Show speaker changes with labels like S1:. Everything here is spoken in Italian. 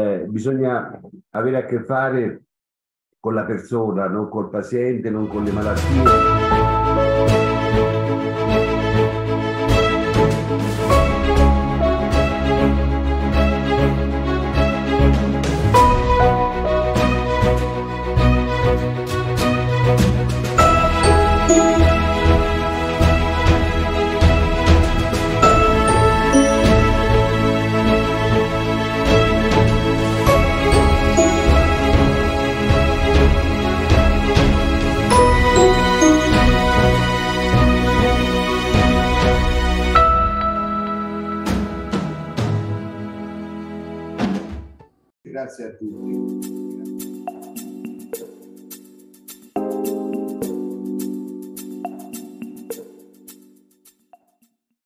S1: bisogna avere a che fare con la persona, non col paziente, non con le malattie. Grazie a tutti.